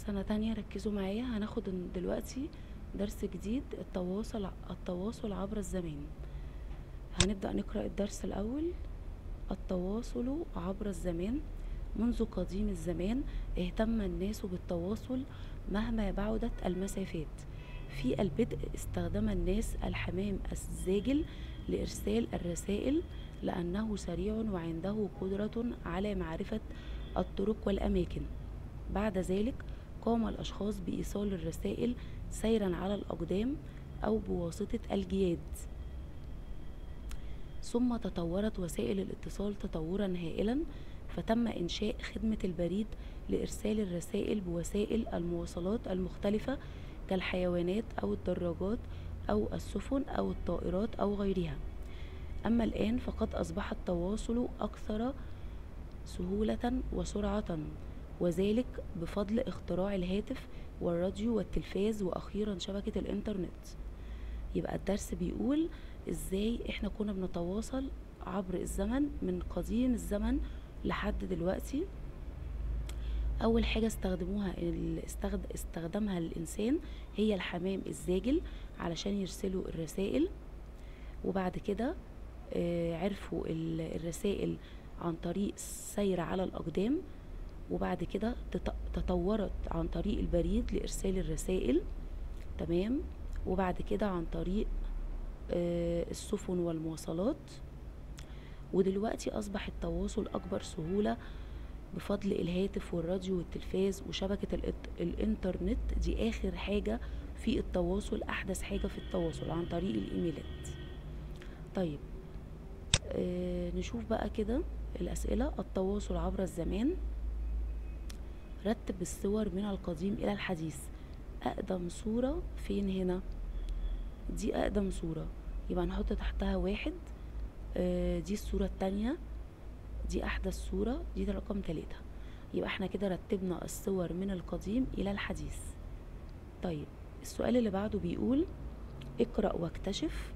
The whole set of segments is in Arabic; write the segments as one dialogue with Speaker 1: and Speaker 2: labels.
Speaker 1: سنة تانية ركزوا معايا، هناخد دلوقتي درس جديد، التواصل عبر الزمان. هنبدأ نقرأ الدرس الأول. التواصل عبر الزمان. منذ قديم الزمان اهتم الناس بالتواصل مهما بعدت المسافات. في البدء استخدم الناس الحمام الزاجل لإرسال الرسائل لأنه سريع وعنده قدرة على معرفة الطرق والأماكن. بعد ذلك قام الأشخاص بإيصال الرسائل سيرا على الأقدام أو بواسطة الجياد. ثم تطورت وسائل الاتصال تطورا هائلا، فتم إنشاء خدمة البريد لإرسال الرسائل بوسائل المواصلات المختلفة كالحيوانات أو الدراجات أو السفن أو الطائرات أو غيرها. أما الآن فقد أصبح التواصل أكثر سهولة وسرعة، وذلك بفضل اختراع الهاتف والراديو والتلفاز وأخيرا شبكة الإنترنت. يبقى الدرس بيقول إزاي إحنا كنا بنتواصل عبر الزمن من قديم الزمن لحد دلوقتي. أول حاجة استخدمها الإنسان هي الحمام الزاجل علشان يرسلوا الرسائل، وبعد كده عرفوا الرسائل عن طريق السير على الأقدام، وبعد كده تطورت عن طريق البريد لإرسال الرسائل، تمام، وبعد كده عن طريق السفن والمواصلات. ودلوقتي أصبح التواصل أكبر سهولة بفضل الهاتف والراديو والتلفاز وشبكة الإنترنت. دي آخر حاجة في التواصل، أحدث حاجة في التواصل عن طريق الإيميلات. طيب نشوف بقى كده الأسئلة. التواصل عبر الزمان. رتب الصور من القديم إلى الحديث. أقدم صورة فين هنا؟ دي أقدم صورة، يبقى نحط تحتها 1. دي الصورة التانية، دي أحدث صورة، دي رقم 3. يبقى احنا كده رتبنا الصور من القديم إلى الحديث. طيب السؤال اللي بعده بيقول اقرأ واكتشف.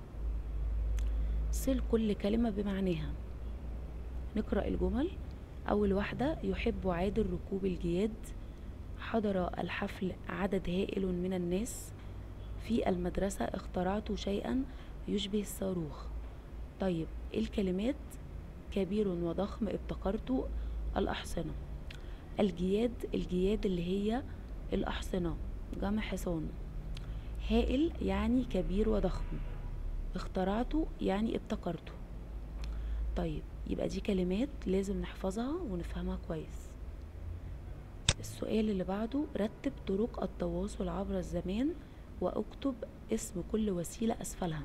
Speaker 1: صل كل كلمة بمعناها. نقرأ الجمل. أول واحدة: يحب عادل ركوب الجياد. حضر الحفل عدد هائل من الناس. في المدرسة اخترعت شيئا يشبه الصاروخ. طيب الكلمات: كبير وضخم، ابتكرت الأحصنة. الجياد اللي هي الأحصنة، جمع حصان. هائل يعني كبير وضخم، اخترعته يعني ابتكرته. طيب يبقى دي كلمات لازم نحفظها ونفهمها كويس. السؤال اللي بعده: رتب طرق التواصل عبر الزمان واكتب اسم كل وسيلة أسفلها.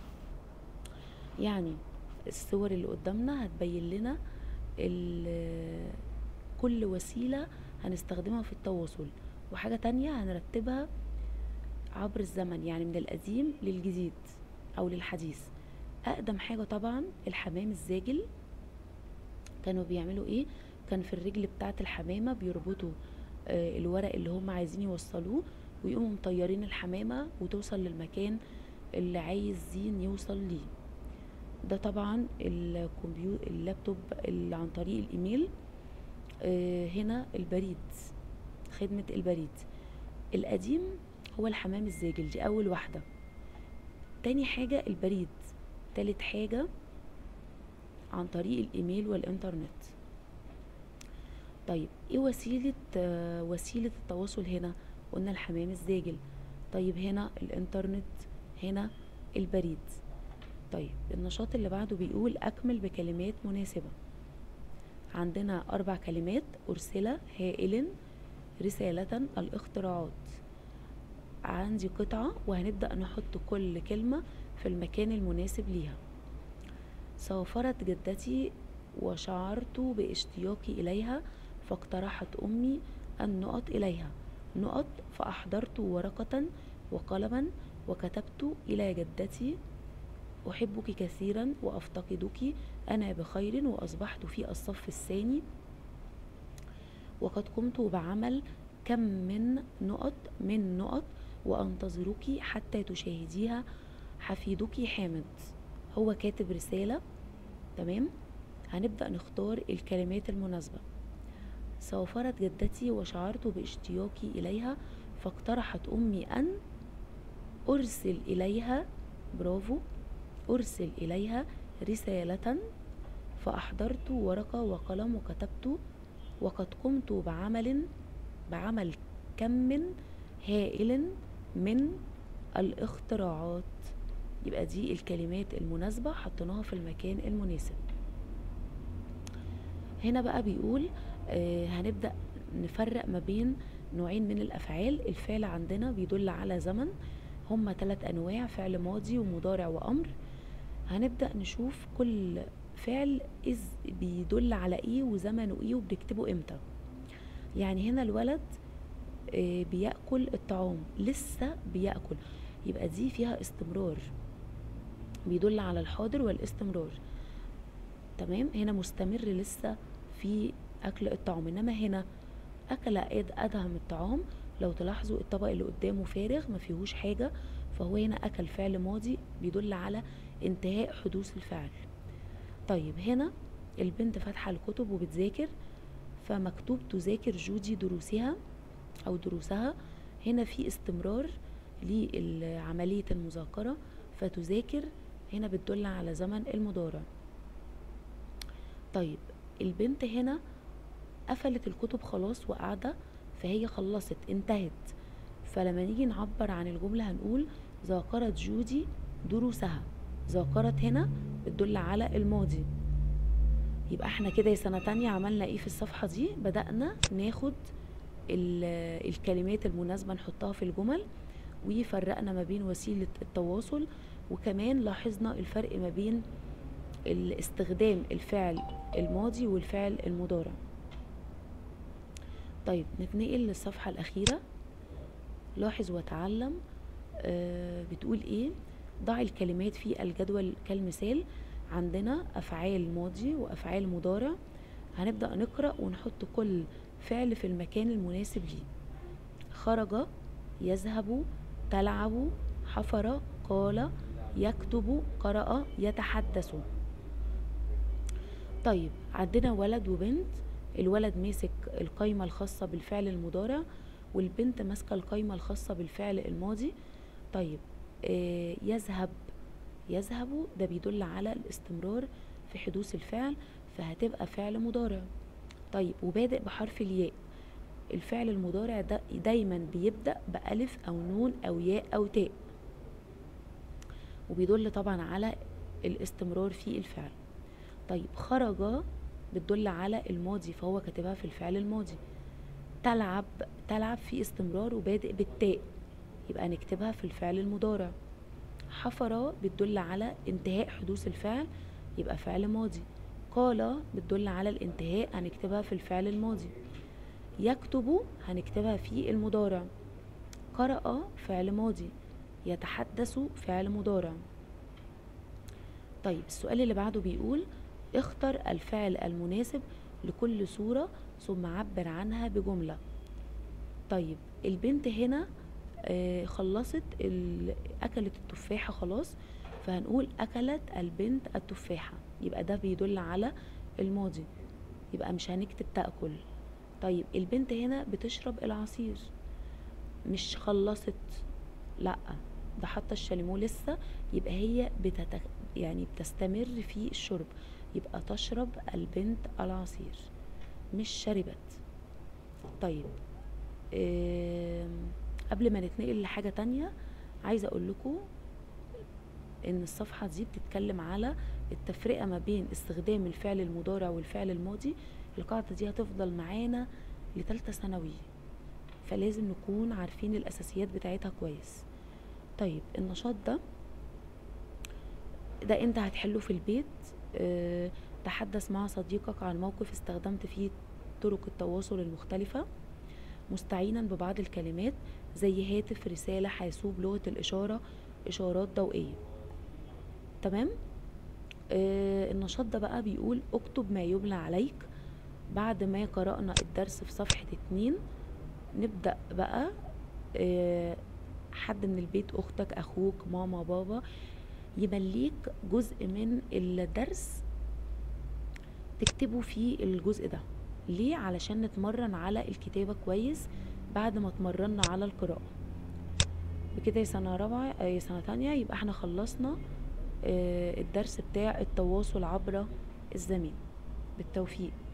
Speaker 1: يعني الصور اللي قدامنا هتبين لنا كل وسيلة هنستخدمها في التواصل، وحاجة تانية هنرتبها عبر الزمن، يعني من القديم للجديد أو للحديث. أقدم حاجة طبعا الحمام الزاجل. كانوا بيعملوا إيه؟ كان في الرجل بتاعة الحمامة بيربطوا الورق اللي هم عايزين يوصلوه، ويقوموا مطيرين الحمامة وتوصل للمكان اللي عايزين يوصل ليه. ده طبعا اللابتوب اللي عن طريق الإيميل. هنا البريد، خدمة البريد. القديم هو الحمام الزاجل، دي أول واحدة. تاني حاجة البريد. تالت حاجة عن طريق الإيميل والإنترنت. طيب إيه وسيلة التواصل هنا؟ قلنا الحمام الزاجل. طيب هنا الإنترنت، هنا البريد. طيب النشاط اللي بعده بيقول أكمل بكلمات مناسبة. عندنا 4 كلمات: أرسل، هائل، رسالة، الاختراعات. عندي قطعة وهنبدأ نحط كل كلمة في المكان المناسب ليها. سافرت جدتي وشعرت باشتياقي إليها، فاقترحت أمي النقط إليها. نقط: فأحضرت ورقة وقلما وكتبت إلى جدتي: أحبك كثيرا وأفتقدك، أنا بخير وأصبحت في الصف الثاني، وقد قمت بعمل كم من نقط وأنتظرك حتى تشاهديها، حفيدك حامد. هو كاتب رسالة، تمام. هنبدأ نختار الكلمات المناسبة. سافرت جدتي وشعرت باشتياقي إليها، فاقترحت أمي أن أرسل إليها، برافو، أرسل إليها رسالة، فأحضرت ورقة وقلم وكتبت: وقد قمت بعمل كم هائل من الاختراعات. يبقى دي الكلمات المناسبة حطيناها في المكان المناسب. هنا بقى بيقول هنبدأ نفرق ما بين نوعين من الأفعال. الفعل عندنا بيدل على زمن، هما 3 أنواع: فعل ماضي ومضارع وأمر. هنبدأ نشوف كل فعل بيدل على ايه وزمنه ايه وبنكتبه امتى. يعني هنا الولد بيأكل الطعام، لسه بيأكل، يبقى دي فيها استمرار، بيدل على الحاضر والاستمرار. تمام، هنا مستمر لسه في أكل الطعام. إنما هنا أكل أدهم الطعام، لو تلاحظوا الطبق اللي قدامه فارغ ما فيهوش حاجة، فهو هنا أكل فعل ماضي بيدل على انتهاء حدوث الفعل. طيب هنا البنت فاتحة الكتب وبتذاكر، فمكتوب تذاكر جودي دروسها أو دروسها. هنا في استمرار لعملية المذاكرة، فتذاكر هنا بتدل على زمن المضارع. طيب البنت هنا قفلت الكتب خلاص وقاعدة، فهي خلصت، انتهت. فلما نيجي نعبر عن الجملة هنقول ذاكرت جودي دروسها. ذاكرت هنا بتدل على الماضي. يبقى احنا كده يا سنة تانية عملنا ايه في الصفحة دي؟ بدأنا ناخد الكلمات المناسبة نحطها في الجمل، وفرقنا ما بين وسيلة التواصل، وكمان لاحظنا الفرق ما بين استخدام الفعل الماضي والفعل المضارع. طيب نتنقل للصفحة الأخيرة. لاحظ وتعلم. بتقول ايه؟ ضع الكلمات في الجدول كالمثال. عندنا أفعال ماضي وأفعال مضارع. هنبدأ نقرأ ونحط كل فعل في المكان المناسب ليه. خرج، يذهب، تلعب، حفر، قال، يكتب، قرأ، يتحدث. طيب عندنا ولد وبنت. الولد ماسك القايمة الخاصة بالفعل المضارع، والبنت ماسكة القايمة الخاصة بالفعل الماضي. طيب يذهب، يذهب ده بيدل على الاستمرار في حدوث الفعل، فهتبقى فعل مضارع. طيب وبادئ بحرف الياء. الفعل المضارع ده دايما بيبدأ بألف أو نون أو ياء أو تاء، وبيدل طبعا على الاستمرار في الفعل. طيب خرج بتدل على الماضي، فهو كاتبها في الفعل الماضي. تلعب، تلعب في استمرار وبادئ بالتاء، يبقى نكتبها في الفعل المضارع. حفر بتدل على انتهاء حدوث الفعل، يبقى فعل ماضي. قال بتدل على الانتهاء، هنكتبها في الفعل الماضي. يكتب هنكتبها في المضارع. قرأ فعل ماضي. يتحدث فعل مضارع. طيب السؤال اللي بعده بيقول اختر الفعل المناسب لكل صورة ثم عبر عنها بجملة. طيب البنت هنا خلصت أكلت التفاحة خلاص، فهنقول أكلت البنت التفاحة، يبقى ده بيدل على الماضي، يبقى مش هنكتب تأكل. طيب البنت هنا بتشرب العصير، مش خلصت، لا ده حتى الشاليمو لسه، يبقى هي يعني بتستمر في الشرب، يبقى تشرب البنت العصير مش شربت. طيب قبل ما نتنقل لحاجة تانية، عايزة اقول لكم ان الصفحة دي بتتكلم على التفرقة ما بين استخدام الفعل المضارع والفعل الماضي. القاعدة دي هتفضل معانا لتالتة ثانوي، فلازم نكون عارفين الاساسيات بتاعتها كويس. طيب النشاط ده انت هتحله في البيت. تحدث مع صديقك عن موقف استخدمت فيه طرق التواصل المختلفة مستعينا ببعض الكلمات زي هاتف، رسالة، حاسوب، لغة الإشارة، إشارات ضوئية. تمام. النشاط ده بقى بيقول اكتب ما يملى عليك. بعد ما قرأنا الدرس في صفحة 2 نبدأ بقى حد من البيت، أختك، أخوك، ماما، بابا، يمليك جزء من الدرس تكتبه في الجزء ده. ليه؟ علشان نتمرن على الكتابة كويس بعد ما اتمرنا على القراءة. بكده يا سنة رابعة يا سنة تانية يبقى احنا خلصنا الدرس بتاع التواصل عبر الزمان. بالتوفيق.